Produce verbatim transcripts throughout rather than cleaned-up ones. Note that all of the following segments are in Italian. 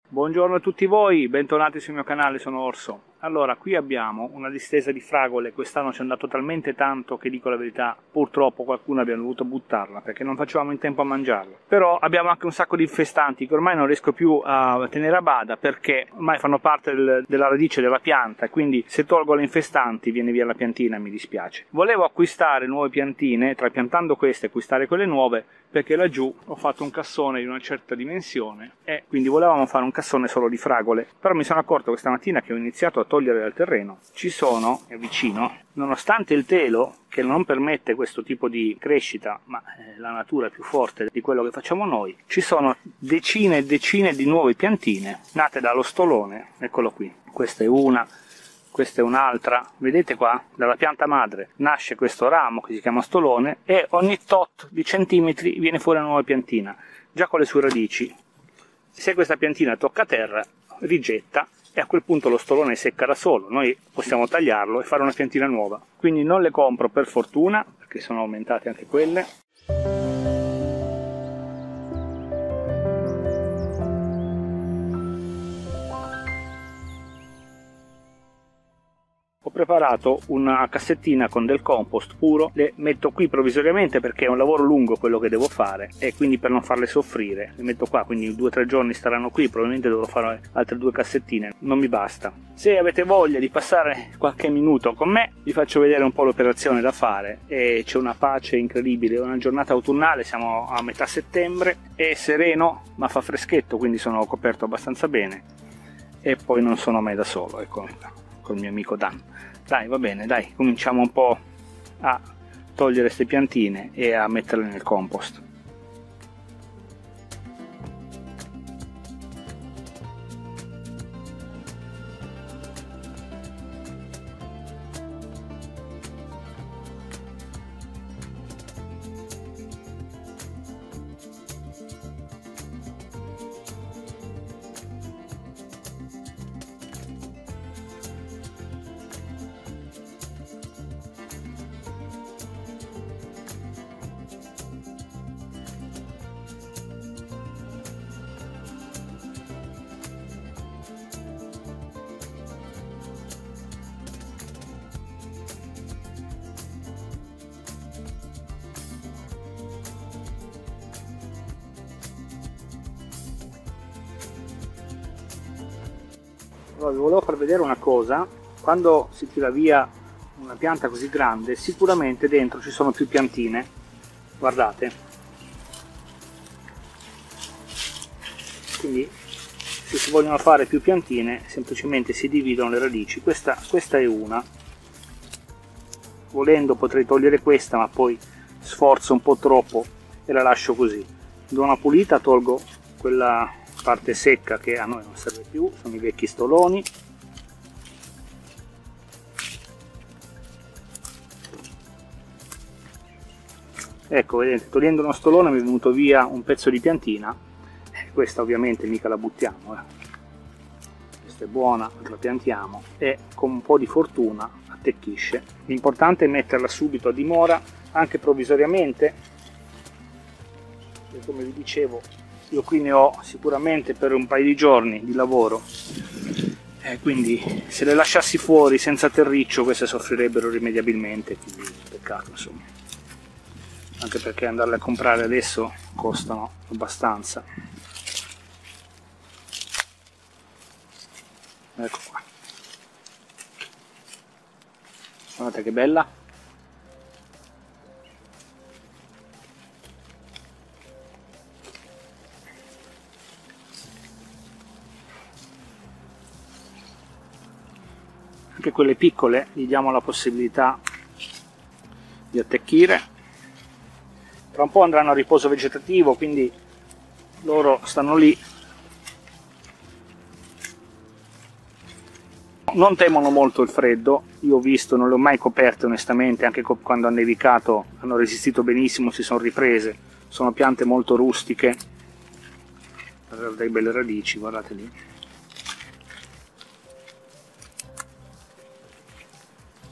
Buongiorno a tutti voi, bentornati sul mio canale, sono Orso. Allora, qui abbiamo una distesa di fragole, quest'anno ci è andato talmente tanto che, dico la verità, purtroppo qualcuno abbiamo dovuto buttarla perché non facevamo in tempo a mangiarla. Però abbiamo anche un sacco di infestanti che ormai non riesco più a tenere a bada perché ormai fanno parte del, della radice della pianta, e quindi se tolgo le infestanti viene via la piantina, mi dispiace. Volevo acquistare nuove piantine, trapiantando queste acquistare quelle nuove, perché laggiù ho fatto un cassone di una certa dimensione e quindi volevamo fare un cassone solo di fragole. Però mi sono accorto questa mattina che ho iniziato a togliere dal terreno, ci sono, è vicino, nonostante il telo che non permette questo tipo di crescita, ma la natura è più forte di quello che facciamo noi, ci sono decine e decine di nuove piantine nate dallo stolone. Eccolo qui, questa è una, questa è un'altra, vedete qua? Dalla pianta madre nasce questo ramo che si chiama stolone e ogni tot di centimetri viene fuori una nuova piantina, già con le sue radici. Se questa piantina tocca terra, rigetta, e a quel punto lo stolone secca da solo, noi possiamo tagliarlo e fare una piantina nuova. Quindi non le compro, per fortuna, perché sono aumentate anche quelle. Ho preparato una cassettina con del compost puro, le metto qui provvisoriamente perché è un lavoro lungo quello che devo fare e quindi per non farle soffrire le metto qua, quindi due o tre giorni staranno qui, probabilmente dovrò fare altre due cassettine, non mi basta. Se avete voglia di passare qualche minuto con me vi faccio vedere un po' l'operazione da fare, e c'è una pace incredibile, è una giornata autunnale, siamo a metà settembre, è sereno ma fa freschetto, quindi sono coperto abbastanza bene e poi non sono mai da solo, ecco, col mio amico Dan. Dai, va bene, dai, cominciamo un po' a togliere queste piantine e a metterle nel compost. Allora, vi volevo far vedere una cosa: quando si tira via una pianta così grande sicuramente dentro ci sono più piantine, guardate, quindi se si vogliono fare più piantine semplicemente si dividono le radici. Questa, questa è una, volendo potrei togliere questa ma poi sforzo un po' troppo e la lascio così. Do una pulita, tolgo quella parte secca che a noi non serve più, sono i vecchi stoloni. Ecco, vedete, togliendo uno stolone mi è venuto via un pezzo di piantina, eh, questa ovviamente mica la buttiamo, eh. Questa è buona, la piantiamo e con un po' di fortuna attecchisce. L'importante è metterla subito a dimora, anche provvisoriamente, e come vi dicevo io qui ne ho sicuramente per un paio di giorni di lavoro, eh, quindi se le lasciassi fuori senza terriccio queste soffrirebbero irrimediabilmente, quindi peccato insomma, anche perché andarle a comprare adesso costano abbastanza. Ecco qua, guardate che bella. Anche quelle piccole gli diamo la possibilità di attecchire. Tra un po' andranno a riposo vegetativo, quindi loro stanno lì, non temono molto il freddo. Io ho visto, non le ho mai coperte onestamente, anche quando ha nevicato hanno resistito benissimo, si sono riprese. Sono piante molto rustiche, guardate che belle radici, guardate lì.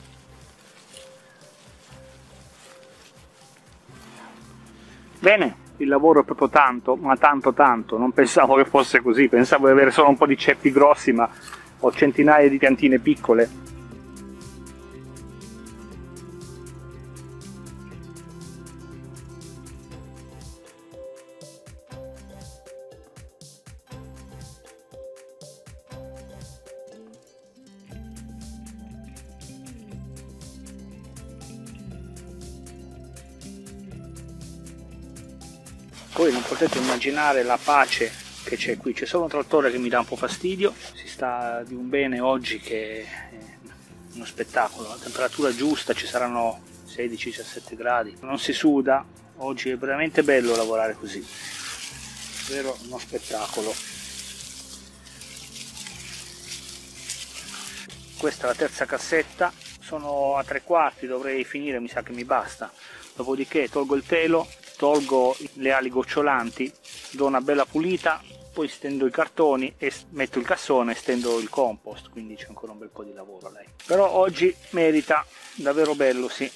Bene, il lavoro è proprio tanto, ma tanto tanto, non pensavo che fosse così, pensavo di avere solo un po' di ceppi grossi, ma ho centinaia di piantine piccole. Voi non potete immaginare la pace che c'è qui, c'è solo un trattore che mi dà un po' fastidio, si sta di un bene oggi che è uno spettacolo, la temperatura giusta, ci saranno sedici diciassette gradi, non si suda, oggi è veramente bello lavorare così, davvero uno spettacolo. Questa è la terza cassetta, sono a tre quarti, dovrei finire, mi sa che mi basta, dopodiché tolgo il telo, tolgo le ali gocciolanti, do una bella pulita, poi stendo i cartoni e metto il cassone e stendo il compost, quindi c'è ancora un bel po' di lavoro lei. Però oggi merita, davvero bello, sì.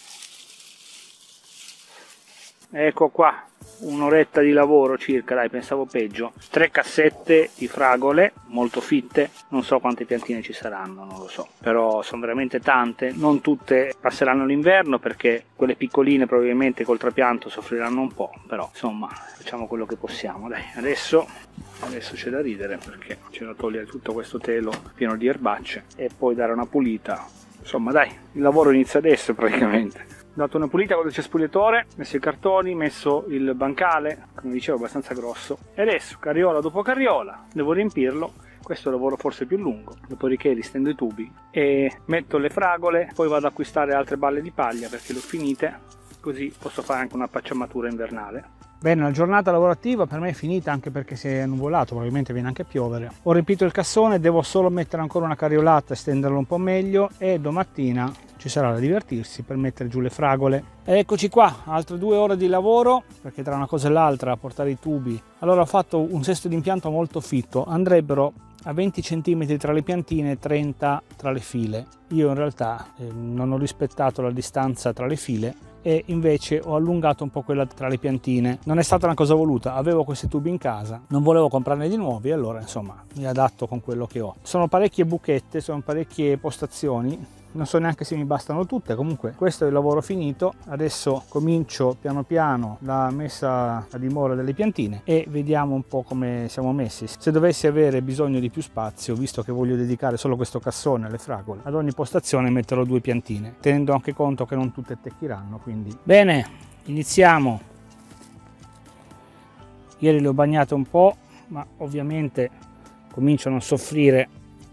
Ecco qua, un'oretta di lavoro circa, dai, pensavo peggio. Tre cassette di fragole, molto fitte, non so quante piantine ci saranno, non lo so, però sono veramente tante, non tutte passeranno l'inverno perché quelle piccoline probabilmente col trapianto soffriranno un po', però insomma facciamo quello che possiamo, dai. Adesso, adesso c'è da ridere perché c'è da togliere tutto questo telo pieno di erbacce e poi dare una pulita, insomma dai, il lavoro inizia adesso praticamente. Ho dato una pulita con il cespugliatore, messo i cartoni, messo il bancale, come dicevo abbastanza grosso, e adesso carriola dopo carriola devo riempirlo. Questo è il lavoro forse più lungo, dopodiché ristendo i tubi e metto le fragole, poi vado ad acquistare altre balle di paglia perché le ho finite, così posso fare anche una pacciamatura invernale. Bene, la giornata lavorativa per me è finita anche perché si è nuvolato, probabilmente viene anche a piovere. Ho riempito il cassone, devo solo mettere ancora una carriolata e stenderlo un po' meglio e domattina ci sarà da divertirsi per mettere giù le fragole. E eccoci qua, altre due ore di lavoro perché tra una cosa e l'altra portare i tubi. Allora ho fatto un sesto d'impianto molto fitto, andrebbero a venti centimetri tra le piantine e trenta tra le file. Io in realtà eh, non ho rispettato la distanza tra le file e invece ho allungato un po' quella tra le piantine. Non è stata una cosa voluta, avevo questi tubi in casa, non volevo comprarne di nuovi, allora insomma mi adatto con quello che ho. Sono parecchie buchette, sono parecchie postazioni, non so neanche se mi bastano tutte, comunque questo è il lavoro finito. Adesso comincio piano piano la messa a dimora delle piantine e vediamo un po' come siamo messi. Se dovessi avere bisogno di più spazio, visto che voglio dedicare solo questo cassone alle fragole, ad ogni postazione metterò due piantine, tenendo anche conto che non tutte attecchiranno, quindi. Bene, iniziamo. Ieri le ho bagnate un po', ma ovviamente cominciano a soffrire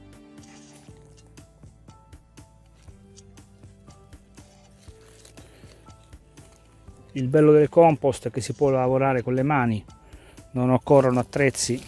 il bello del compost è che si può lavorare con le mani, non occorrono attrezzi.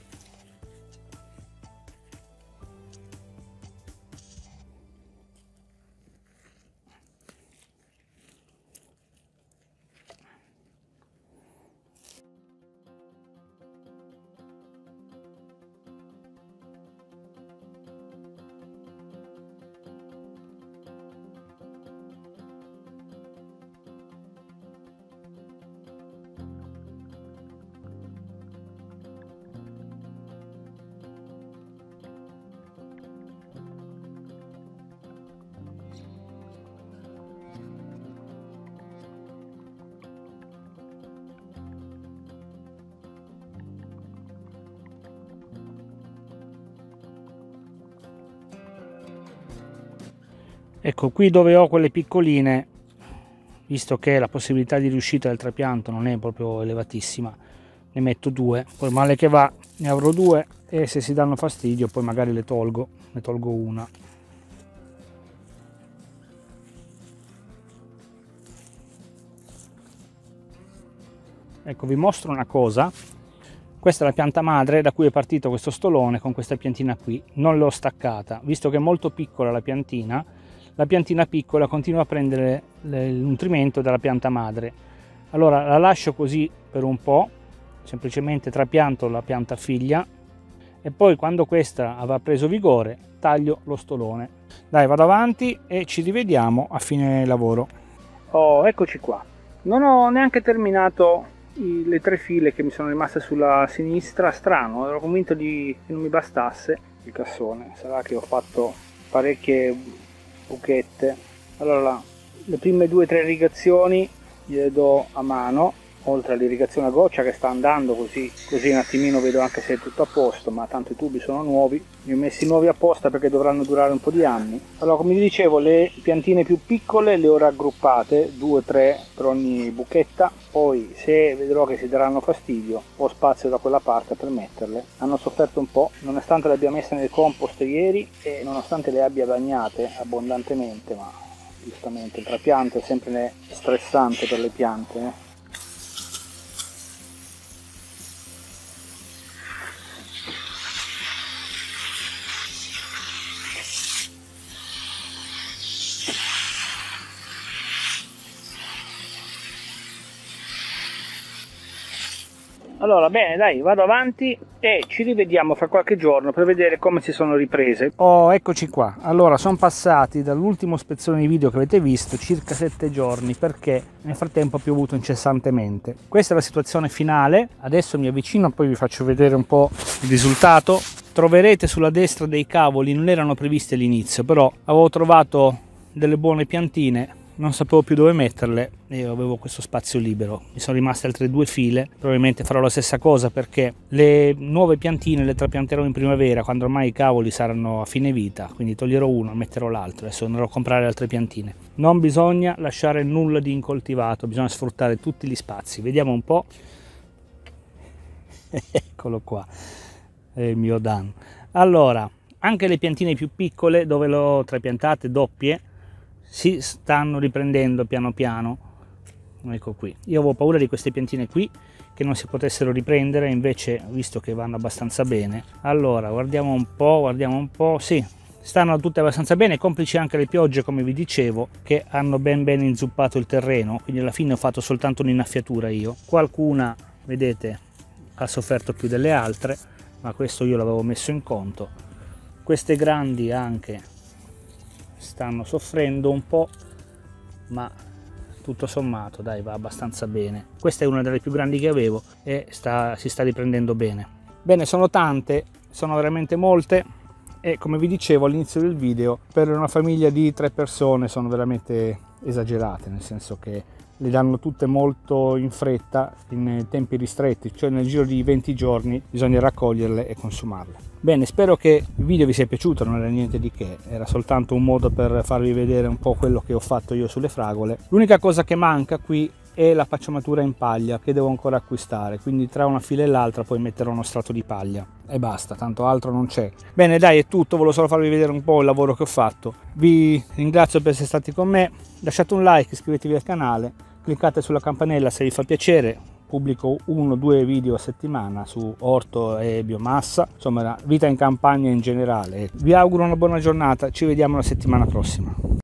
Ecco, qui dove ho quelle piccoline, visto che la possibilità di riuscita del trapianto non è proprio elevatissima, ne metto due, poi male che va ne avrò due e se si danno fastidio poi magari le tolgo, ne tolgo una. Ecco, vi mostro una cosa. Questa è la pianta madre da cui è partito questo stolone con questa piantina qui, non l'ho staccata, visto che è molto piccola la piantina. La piantina piccola continua a prendere il nutrimento dalla pianta madre. Allora la lascio così per un po', semplicemente trapianto la pianta figlia e poi quando questa avrà preso vigore taglio lo stolone. Dai, vado avanti e ci rivediamo a fine lavoro. Oh, eccoci qua. Non ho neanche terminato i, le tre file che mi sono rimaste sulla sinistra. Strano, ero convinto di, che non mi bastasse il cassone. Sarà che ho fatto parecchie buchette. Allora, le prime due o tre irrigazioni le do a mano, oltre all'irrigazione a goccia che sta andando così, così un attimino vedo anche se è tutto a posto, ma tanto i tubi sono nuovi, li ho messi nuovi apposta perché dovranno durare un po' di anni. Allora, come vi dicevo, le piantine più piccole le ho raggruppate, due o tre per ogni buchetta, poi se vedrò che si daranno fastidio ho spazio da quella parte per metterle. Hanno sofferto un po', nonostante le abbia messe nel compost ieri e nonostante le abbia bagnate abbondantemente, ma giustamente il trapianto è sempre stressante per le piante, eh? Allora, bene, dai, vado avanti e ci rivediamo fra qualche giorno per vedere come si sono riprese. Oh, eccoci qua. Allora, sono passati dall'ultimo spezzone di video che avete visto circa sette giorni, perché nel frattempo ha piovuto incessantemente. Questa è la situazione finale. Adesso mi avvicino, poi vi faccio vedere un po' il risultato. Troverete sulla destra dei cavoli, non erano previsti all'inizio, però avevo trovato delle buone piantine, non sapevo più dove metterle e avevo questo spazio libero. Mi sono rimaste altre due file, probabilmente farò la stessa cosa perché le nuove piantine le trapianterò in primavera, quando ormai i cavoli saranno a fine vita, quindi toglierò uno e metterò l'altro. Adesso andrò a comprare altre piantine. Non bisogna lasciare nulla di incoltivato, bisogna sfruttare tutti gli spazi. Vediamo un po'. Eccolo qua, è il mio Dan. Allora, anche le piantine più piccole, dove l'ho trapiantate doppie, si stanno riprendendo piano piano. Ecco qui, io avevo paura di queste piantine qui che non si potessero riprendere, invece visto che vanno abbastanza bene. Allora guardiamo un po', guardiamo un po', sì, stanno tutte abbastanza bene, complici anche le piogge, come vi dicevo, che hanno ben ben inzuppato il terreno, quindi alla fine ho fatto soltanto un'innaffiatura io. Qualcuna, vedete, ha sofferto più delle altre, ma questo io l'avevo messo in conto. Queste grandi anche stanno soffrendo un po', ma tutto sommato dai, va abbastanza bene. Questa è una delle più grandi che avevo e sta, si sta riprendendo bene. Bene, sono tante, sono veramente molte e come vi dicevo all'inizio del video, per una famiglia di tre persone sono veramente esagerate, nel senso che le danno tutte molto in fretta, in tempi ristretti, cioè nel giro di venti giorni bisogna raccoglierle e consumarle. Bene, spero che il video vi sia piaciuto, non era niente di che, era soltanto un modo per farvi vedere un po' quello che ho fatto io sulle fragole. L'unica cosa che manca qui è la pacciamatura in paglia che devo ancora acquistare, quindi tra una fila e l'altra poi metterò uno strato di paglia e basta, tanto altro non c'è. Bene, dai, è tutto, volevo solo farvi vedere un po' il lavoro che ho fatto. Vi ringrazio per essere stati con me, lasciate un like, iscrivetevi al canale, cliccate sulla campanella se vi fa piacere. Pubblico uno o due video a settimana su orto e biomassa, insomma vita in campagna in generale. Vi auguro una buona giornata, ci vediamo la settimana prossima.